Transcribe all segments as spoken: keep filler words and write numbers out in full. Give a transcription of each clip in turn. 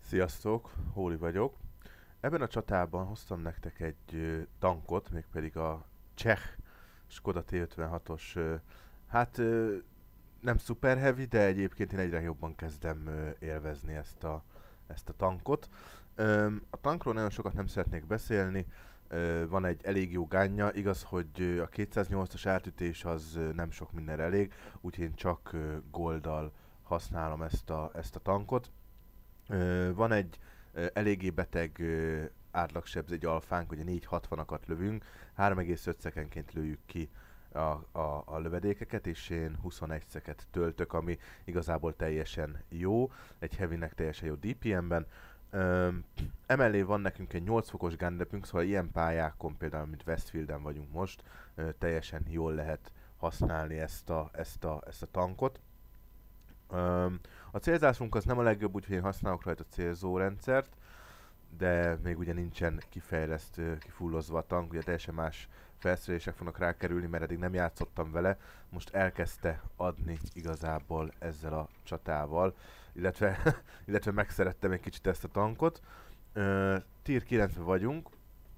Sziasztok, Hóli vagyok. Ebben a csatában hoztam nektek egy ö, tankot, mégpedig a cseh Skoda T ötvenhatos. Ö, hát ö, nem super heavy, de egyébként én egyre jobban kezdem ö, élvezni ezt a, ezt a tankot. Ö, a tankról nagyon sokat nem szeretnék beszélni. Ö, van egy elég jó gánja, igaz, hogy ö, a kétszáznyolcas átütés az ö, nem sok mindenre elég, úgyhogy én csak ö, golddal használom ezt a, ezt a tankot. Ö, van egy ö, eléggé beteg ö, átlagsebz egy alfánk, ugye négy hatvanakat lövünk, három egész öt szekenként lőjük ki a, a, a lövedékeket, és én huszonegy szeket töltök, ami igazából teljesen jó, egy heavynek teljesen jó dé pé em-ben. Ö, emellé van nekünk egy nyolc fokos gundepünk, szóval ilyen pályákon, például mint Westfielden vagyunk most, ö, teljesen jól lehet használni ezt a, ezt a, ezt a tankot. Öm, a célzásunk az nem a legjobb, úgyhogy én használok rajta célzórendszert, de még ugye nincsen kifejlesztő, kifullozva a tank, ugye teljesen más felszerelések fognak rákerülni, mert eddig nem játszottam vele, most elkezdte adni igazából ezzel a csatával, illetve, illetve megszerettem egy kicsit ezt a tankot. Ö, tier kilencven vagyunk,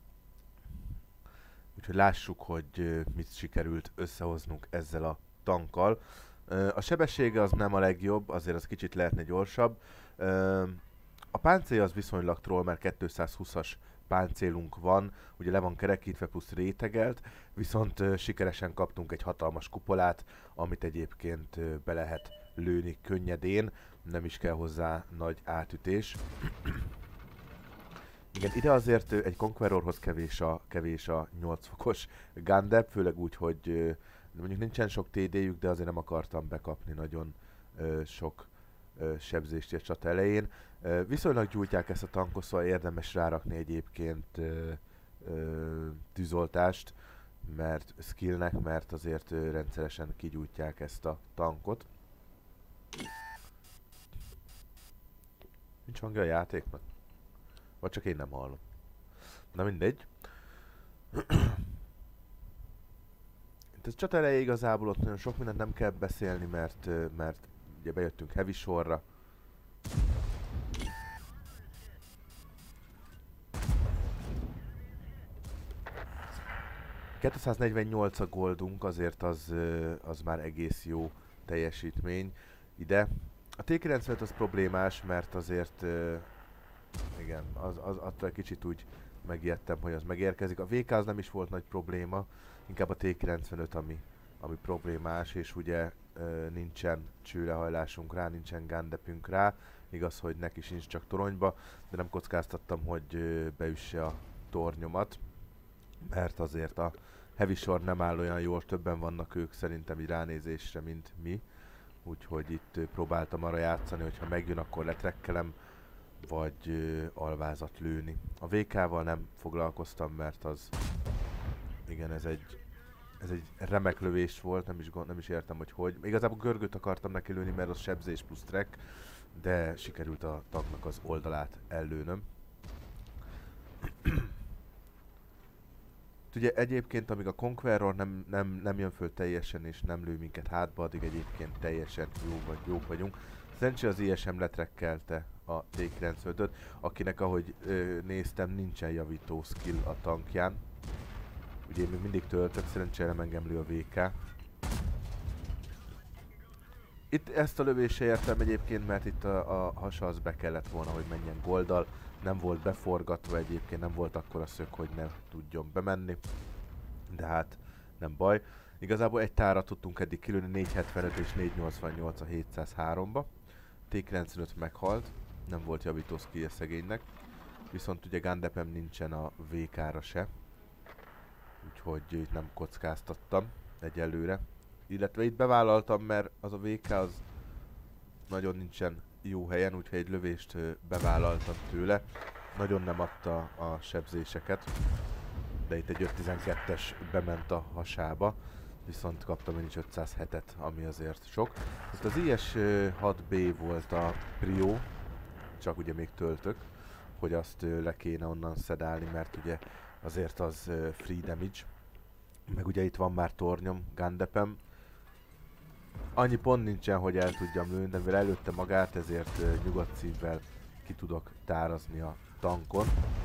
úgyhogy lássuk, hogy ö, mit sikerült összehoznunk ezzel a tankkal. Ö, A sebessége az nem a legjobb, azért az kicsit lehetne gyorsabb. Ö, A páncélja az viszonylag troll, mert kétszázhúszas páncélunk van, ugye le van kerekítve plusz rétegelt, viszont ö, sikeresen kaptunk egy hatalmas kupolát, amit egyébként ö, be lehet lőni könnyedén, nem is kell hozzá nagy átütés. Igen, ide azért ö, egy Conquerorhoz kevés a, kevés a nyolc fokos Gundep, főleg úgy, hogy ö, mondjuk nincsen sok té dé-jük, de azért nem akartam bekapni nagyon ö, sok ö, sebzést a csata elején. Ö, viszonylag gyújtják ezt a tankot, szóval érdemes rárakni egyébként ö, ö, tűzoltást, mert skillnek, mert azért ö, rendszeresen kigyújtják ezt a tankot. Nincs hangja a játéknak? Vagy csak én nem hallom. Na mindegy. Itt ez csata eleje igazából ott nagyon sok mindent nem kell beszélni, mert, ö, mert ugye bejöttünk heavy sorra. kétszáznegyvennyolc a goldunk, azért az, ö, az már egész jó teljesítmény ide. A té kilencvenöt az problémás, mert azért ö, igen, az, az attól kicsit úgy megijedtem, hogy az megérkezik. A vé ká az nem is volt nagy probléma, inkább a té kilencvenöt, ami, ami problémás, és ugye ö, nincsen csőlehajlásunk rá, nincsen gundepünk rá. Igaz, hogy neki sincs csak toronyba, de nem kockáztattam, hogy ö, beüsse a tornyomat, mert azért a heavy sor nem áll olyan jól, többen vannak ők szerintem így ránézésre, mint mi. Úgyhogy itt ö, próbáltam arra játszani, hogy ha megjön, akkor letrekkelem, vagy ö, alvázat lőni. A vé ká-val nem foglalkoztam, mert az... Igen, ez egy... Ez egy remek lövés volt, nem is, gond, nem is értem, hogy hogy. Igazából görgőt akartam neki lőni, mert az sebzés plusz track, de sikerült a tanknak az oldalát ellőnöm. Ugye egyébként, amíg a Conqueror nem, nem, nem jön föl teljesen és nem lő minket hátba, addig egyébként teljesen jó vagy, jók vagyunk. Szerencsére az i es em letrekkelte a té kilencvenötöt, akinek ahogy ö, néztem nincsen javító skill a tankján. Ugye én még mindig töltök, szerencsére nem engemlő a vé ká. Itt ezt a lövést se értem egyébként, mert itt a, a hasa az be kellett volna, hogy menjen golddal. Nem volt beforgatva egyébként, nem volt akkora szög, hogy ne tudjon bemenni. De hát nem baj. Igazából egy tárat tudtunk eddig kilőni, négyszázhetvenöt és négyszáznyolcvannyolc a hétszázháromba. té kilencvenöt meghalt, nem volt javító skillje szegénynek. Viszont ugye gundepem nincsen a vé ká-ra se. Úgyhogy itt nem kockáztattam egyelőre. Illetve itt bevállaltam, mert az a vé ká az nagyon nincsen jó helyen, úgyhogy egy lövést ö, bevállaltam tőle. Nagyon nem adta a sebzéseket, de itt egy öt tizenkettes bement a hasába, viszont kaptam én is ötszázhetet, ami azért sok. Itt az i es hat bé volt a prio, csak ugye még töltök, hogy azt ö, le kéne onnan szedálni, mert ugye azért az ö, free damage. Meg ugye itt van már tornyom, gundepem. Annyi pont nincsen, hogy el tudjam lőni, de mivel előtte magát, ezért uh, nyugodt szívvel ki tudok tárazni a tankon.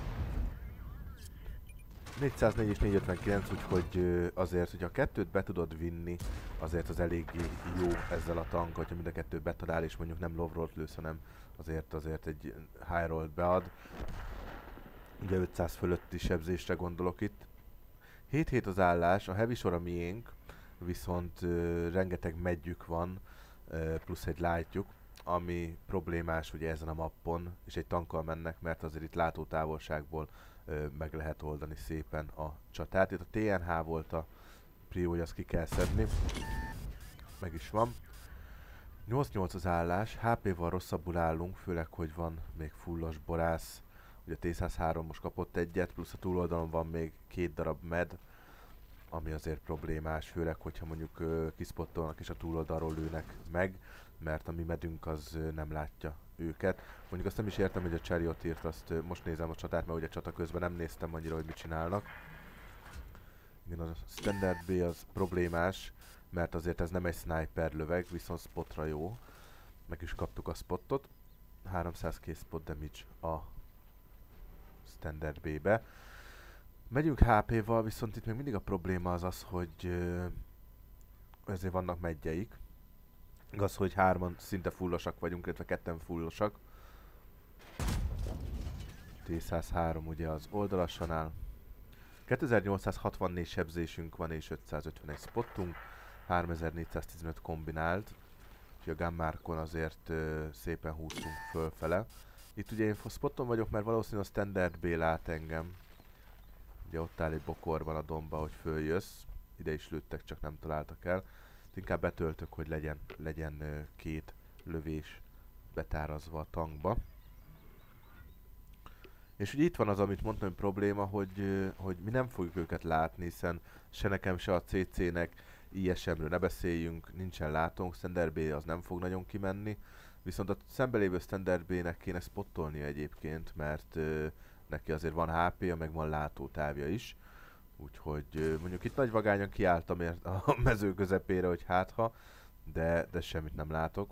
négyszáznégy és négyszázötvenkilenc, úgyhogy azért, hogy a kettőt be tudod vinni, azért az eléggé jó ezzel a tank, hogyha mind a kettőt betalál, és mondjuk nem low rollt lősz, hanem azért azért egy high rollt bead. Ugye ötszáz fölötti sebzésre gondolok itt. hét hét az állás, a heavy sor a miénk, viszont uh, rengeteg megyük van, uh, plusz egy lightjuk, ami problémás ugye ezen a mappon, és egy tankkal mennek, mert azért itt látótávolságból uh, meg lehet oldani szépen a csatát. Itt a té en há volt a prio, hogy azt ki kell szedni. Meg is van. nyolc nyolc az állás, há pé-val rosszabbul állunk, főleg, hogy van még fullos borász. Ugye a té száz három most kapott egyet, plusz a túloldalon van még két darab med, ami azért problémás, főleg, hogyha mondjuk uh, kispottolnak és a túloldalról lőnek meg, mert a mi medünk az uh, nem látja őket. Mondjuk azt nem is értem, hogy a Chariot írt, azt uh, most nézem a csatát, mert ugye a csata közben nem néztem annyira, hogy mit csinálnak. Igen, a Standard B az problémás, mert azért ez nem egy sniper löveg, viszont spotra jó. Meg is kaptuk a spottot. háromszázkettő spot damage a Standard B-be. Megyünk há pé-val, viszont itt még mindig a probléma az az, hogy uh, ezért vannak megyeik. Igaz, hogy hárman szinte fullosak vagyunk, illetve ketten fullosak. té száz három ugye az oldalasan áll. kétezer-nyolcszázhatvannégy sebzésünk van és ötszázötvenegy spottunk. háromezer-négyszáztizenöt kombinált. Úgyhogy a Gunmarkon azért uh, szépen húztunk fölfele. Itt ugye én spotton vagyok, mert valószínűleg a Standard B lát engem. Ugye ott áll egy bokorban a domba, hogy följössz. Ide is lőttek, csak nem találtak el. Inkább betöltök, hogy legyen, legyen uh, két lövés betárazva a tankba. És ugye itt van az, amit mondtam, hogy probléma, hogy, uh, hogy mi nem fogjuk őket látni, hiszen se nekem, se a cé cé-nek i es em-ről ne beszéljünk, nincsen látónk, Standard B az nem fog nagyon kimenni. Viszont a szembelévő Standard B-nek kéne spottolnia egyébként, mert uh, neki azért van há pé-ja, meg van látótávja is. Úgyhogy uh, mondjuk itt nagy vagányan kiálltam a mező közepére, hogy hátha, de, de semmit nem látok.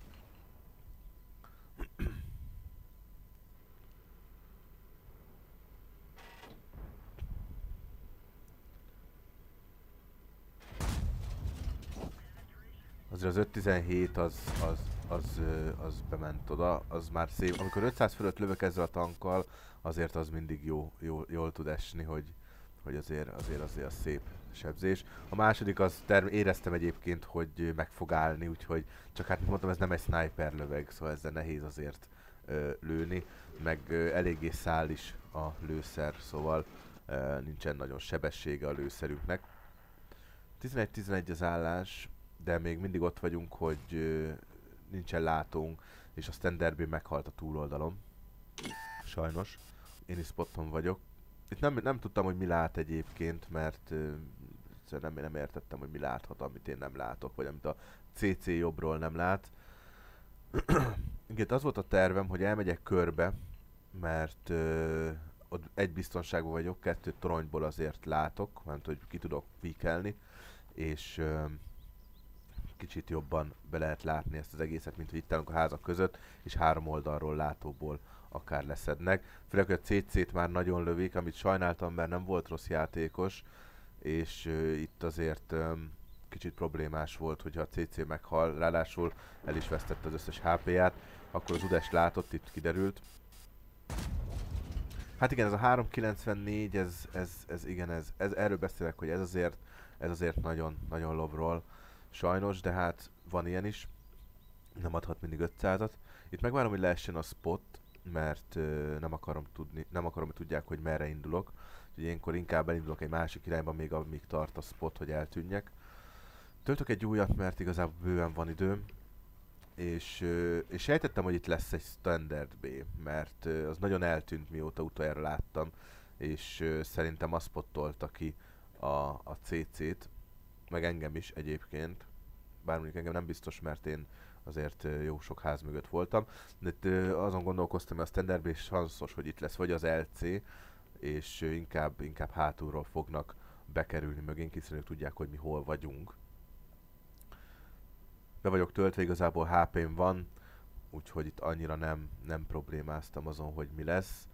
Azért az öt tizenhét az, az, az, az bement oda, az már szép. Amikor ötszáz fölött lövök ezzel a tankkal, azért az mindig jó, jó, jól tud esni, hogy, hogy azért, azért, azért az szép sebzés. A második az term- éreztem egyébként, hogy meg fog állni, úgyhogy csak hát mondtam, ez nem egy sniper löveg, szóval ezzel nehéz azért ö, lőni, meg ö, eléggé száll is a lőszer, szóval ö, nincsen nagyon sebessége a lőszerünknek. tizenegy tizenegy az állás, de még mindig ott vagyunk, hogy ö, nincsen látónk, és a Standard B meghalt a túloldalon. Sajnos. Én is spotton vagyok. Itt nem, nem tudtam, hogy mi lát egyébként, mert ö, nem, nem értettem, hogy mi láthat, amit én nem látok, vagy amit a cé cé jobbról nem lát. Igen, az volt a tervem, hogy elmegyek körbe, mert ö, ott egy biztonságban vagyok, kettőt toronyból azért látok, mert hogy ki tudok píkelni, és ö, kicsit jobban be lehet látni ezt az egészet, mint hogy itt állunk a házak között, és három oldalról látóból akár leszednek. Főleg, hogy a cé cét már nagyon lövik, amit sajnáltam, mert nem volt rossz játékos, és uh, itt azért um, kicsit problémás volt, hogyha a cé cé meghal, ráadásul el is vesztette az összes há pé-ját, akkor az Udes látott, itt kiderült. Hát igen, ez a háromszázkilencvennégy, ez, ez, ez igen, ez, ez, erről beszélek, hogy ez azért, ez azért nagyon, nagyon low-roll. Sajnos, de hát van ilyen is. Nem adhat mindig ötszázat. Itt megvárom, hogy leessen a spot, mert uh, nem akarom tudni, nem akarom, hogy tudják, hogy merre indulok. Úgyhogy ilyenkor inkább elindulok egy másik irányba, még amíg tart a spot, hogy eltűnjek. Töltök egy újat, mert igazából bőven van időm. És, uh, és sejtettem, hogy itt lesz egy Standard B, mert uh, az nagyon eltűnt, mióta utoljára láttam. És uh, szerintem azt spottolta ki a, a cé cét. Meg engem is egyébként, bár mondjuk engem nem biztos, mert én azért jó sok ház mögött voltam, de itt azon gondolkoztam, hogy a Standard B sanszos, hogy itt lesz vagy az el cé, és inkább, inkább hátulról fognak bekerülni mögénk, hiszen ők tudják, hogy mi hol vagyunk. Be vagyok töltve, igazából há pém van, úgyhogy itt annyira nem, nem problémáztam azon, hogy mi lesz.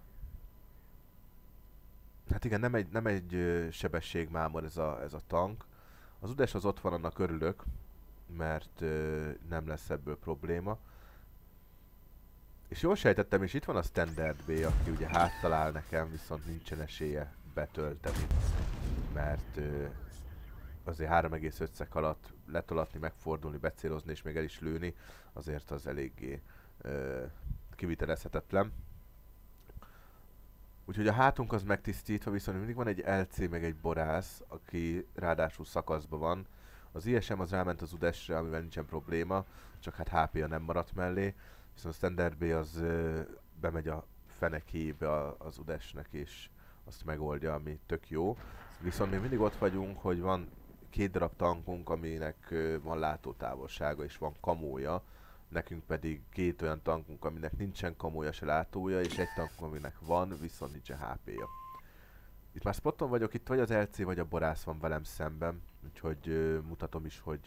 Hát igen, nem egy, nem egy ö, sebességmámor ez a, ez a tank. Az udes az ott van, annak örülök, mert ö, nem lesz ebből probléma. És jól sejtettem, és itt van a Standard B, aki ugye háttalál nekem, viszont nincsen esélye betölteni, mert ö, azért három egész öt szek alatt letolatni, megfordulni, becélozni és még el is lőni, azért az eléggé ö, kivitelezhetetlen. Úgyhogy a hátunk az megtisztítva, viszont mindig van egy el cé meg egy borász, aki ráadásul szakaszban van. Az i es em az ráment az udesre, amivel nincsen probléma, csak hát há pé-ja nem maradt mellé. Viszont a Standard B az ö, bemegy a fenekébe a, az udesnek és azt megoldja, ami tök jó. Viszont még mindig ott vagyunk, hogy van két darab tankunk, aminek ö, van látótávolsága és van kamója. Nekünk pedig két olyan tankunk, aminek nincsen kamója se látója, és egy tankunk, aminek van, viszont nincsen há pé-ja. Itt már spoton vagyok, itt vagy az el cé, vagy a borász van velem szemben, úgyhogy ö, mutatom is, hogy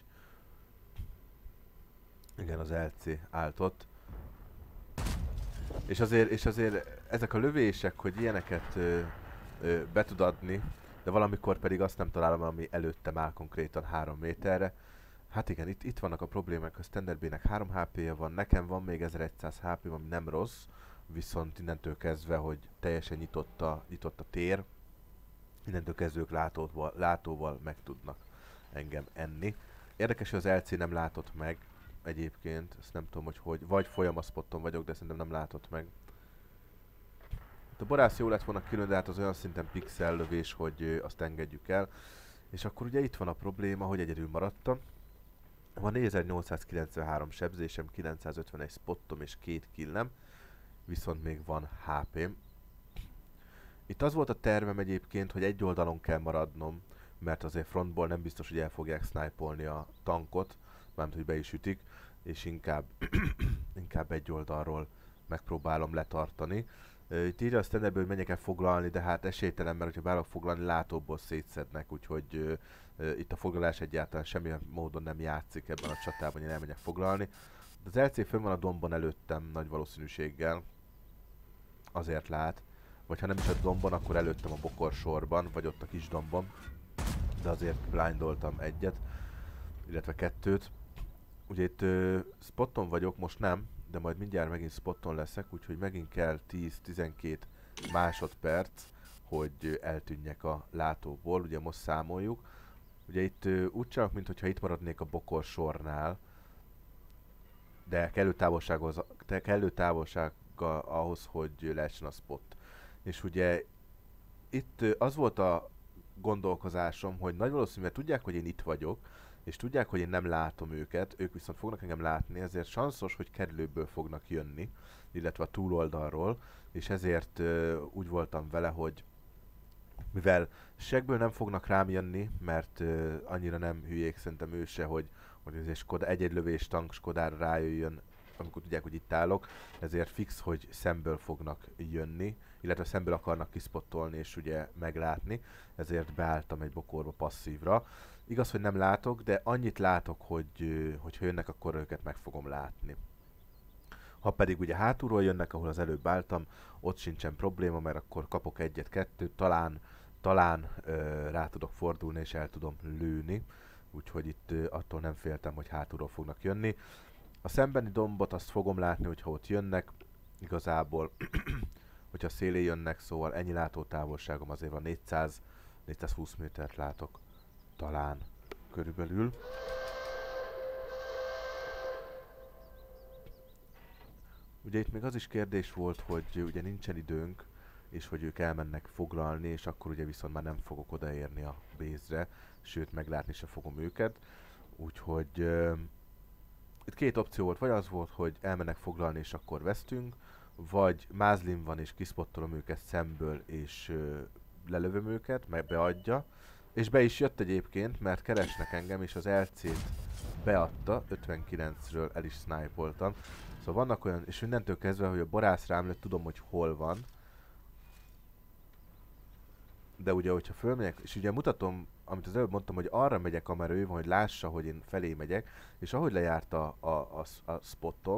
igen, az el cé állt ott. És azért, és azért ezek a lövések, hogy ilyeneket ö, ö, be tud adni, de valamikor pedig azt nem találom, ami előttem áll konkrétan három méterre. Hát igen, itt, itt vannak a problémák, a Standard B-nek három há pé-je van, nekem van még ezerszáz há pé, ami nem rossz, viszont innentől kezdve, hogy teljesen nyitott a, nyitott a tér, innentől kezdve ők látóval, látóval meg tudnak engem enni. Érdekes, hogy az el cé nem látott meg egyébként, ezt nem tudom, hogy hogy, vagy folyamaszpotton vagyok, de szerintem nem látott meg. Hát a borász jó lett volna külön, de hát az olyan szinten pixel lövés, hogy ö, azt engedjük el. És akkor ugye itt van a probléma, hogy egyedül maradtam. Van négyezer-nyolcszázkilencvenhárom sebzésem, kilencszázötvenegy spottom és két killem, viszont még van há pém. Itt az volt a tervem egyébként, hogy egy oldalon kell maradnom, mert azért frontból nem biztos, hogy el fogják snipe-olni a tankot, mármint, hogy be is ütik, és inkább, inkább egy oldalról megpróbálom letartani. Itt írja a standardből, hogy menjek el foglalni, de hát esélytelen, mert ha bárok foglalni, látóból szétszednek, úgyhogy uh, uh, itt a foglalás egyáltalán semmilyen módon nem játszik ebben a csatában, hogy én elmenjek foglalni. De az el cé fönn van a dombon előttem nagy valószínűséggel, azért lát. Vagy ha nem is a dombon, akkor előttem a bokorsorban, vagy ott a kis dombon. De azért blindoltam egyet, illetve kettőt. Ugye itt uh, spoton vagyok, most nem, de majd mindjárt megint spoton leszek, úgyhogy megint kell tíz-tizenkét másodperc, hogy eltűnjek a látóból, ugye most számoljuk. Ugye itt uh, úgy csinálok, mintha itt maradnék a bokorsornál, de kellő távolsághoz, kellő távolsággal ahhoz, hogy lehessen a spot. És ugye itt uh, az volt a gondolkozásom, hogy nagy valószínűleg tudják, hogy én itt vagyok, és tudják, hogy én nem látom őket, ők viszont fognak engem látni, ezért sanszos, hogy kerülőből fognak jönni, illetve a túloldalról, és ezért uh, úgy voltam vele, hogy mivel segből nem fognak rám jönni, mert uh, annyira nem hülyék szerintem ő se, hogy, hogy ez egy, Skoda, egy-egy lövés tank Skodára rájöjjön, amikor tudják, hogy itt állok, ezért fix, hogy szemből fognak jönni, illetve szemből akarnak kispottolni és ugye meglátni, ezért beálltam egy bokorba passzívra. Igaz, hogy nem látok, de annyit látok, hogy hogyha jönnek, akkor őket meg fogom látni. Ha pedig ugye hátulról jönnek, ahol az előbb álltam, ott sincsen probléma, mert akkor kapok egyet-kettőt, talán, talán ö, rá tudok fordulni és el tudom lőni. Úgyhogy itt ö, attól nem féltem, hogy hátulról fognak jönni. A szembeni dombot azt fogom látni, hogyha ott jönnek, igazából, hogyha szélé jönnek, szóval ennyi látótávolságom azért van, négyszáz-négyszázhúsz métert látok. Talán körülbelül. Ugye itt még az is kérdés volt, hogy ugye nincsen időnk, és hogy ők elmennek foglalni, és akkor ugye viszont már nem fogok odaérni a base-re, sőt meglátni se fogom őket. Úgyhogy uh, itt két opció volt, vagy az volt, hogy elmennek foglalni, és akkor vesztünk, vagy mázlim van, és kispottolom őket szemből, és uh, lelövöm őket, meg beadja. És be is jött egyébként, mert keresnek engem, és az el cét beadta, ötvenkilencről el is snipe-oltam. Szóval vannak olyan, és mindentől kezdve, hogy a borász rám lőtt, tudom, hogy hol van. De ugye, hogyha fölmegyek, és ugye mutatom, amit az előbb mondtam, hogy arra megyek, amerre ő van, hogy lássa, hogy én felé megyek, és ahogy lejárt a, a, a, a spotom,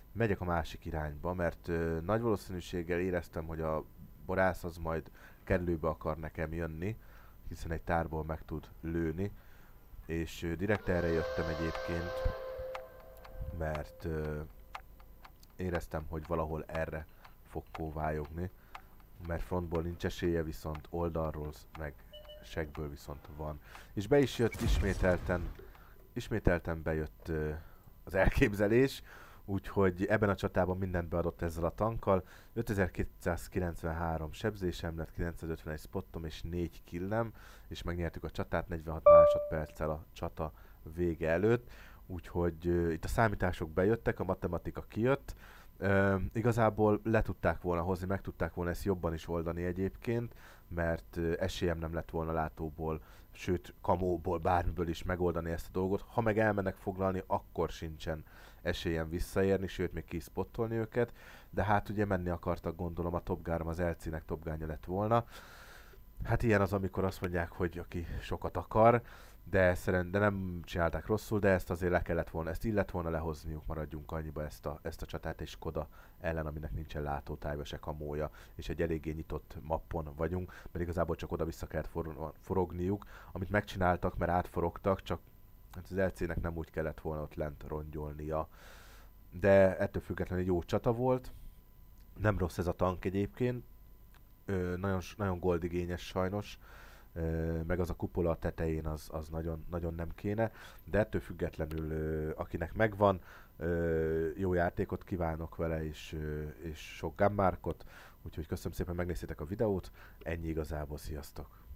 megyek a másik irányba, mert ö, nagy valószínűséggel éreztem, hogy a borász az majd kerülőbe akar nekem jönni, hiszen egy tárból meg tud lőni, és ö, direkt erre jöttem egyébként, mert ö, éreztem, hogy valahol erre fog kóvályogni, mert frontból nincs esélye, viszont oldalról meg segből viszont van. És be is jött ismételten, ismételten bejött ö, az elképzelés, úgyhogy ebben a csatában mindent beadott ezzel a tankkal. ötezer-kétszázkilencvenhárom sebzésem lett, kilencszázötvenegy spottom és négy killem, és megnyertük a csatát negyvenhat másodperccel a csata vége előtt. Úgyhogy uh, itt a számítások bejöttek, a matematika kijött. Uh, igazából le tudták volna hozni, meg tudták volna ezt jobban is oldani egyébként, mert uh, esélyem nem lett volna látóból, sőt kamóból, bármiből is megoldani ezt a dolgot. Ha meg elmennek foglalni, akkor sincsen esélyem visszaérni, sőt még ki is spottolni őket, de hát ugye menni akartak, gondolom, a Top Gun az el cé-nek Top Gunja lett volna. Hát ilyen az, amikor azt mondják, hogy aki sokat akar, de szerint, de nem csinálták rosszul, de ezt azért le kellett volna, ezt illet volna lehozniuk, maradjunk annyiba ezt a, ezt a csatát, és Skoda ellen, aminek nincsen látótájba se kamója, és egy eléggé nyitott mappon vagyunk, mert igazából csak oda-vissza kellett for, forogniuk, amit megcsináltak, mert átforogtak, csak hát az el cé-nek nem úgy kellett volna ott lent rongyolnia. De ettől függetlenül egy jó csata volt, nem rossz ez a tank egyébként, Ö, nagyon, nagyon goldigényes sajnos, Ö, meg az a kupola a tetején az, az nagyon, nagyon nem kéne, de ettől függetlenül ö, akinek megvan, ö, jó játékot kívánok vele, és, ö, és sok gammárkot, úgyhogy köszönöm szépen, megnéztétek a videót, ennyi igazából, sziasztok!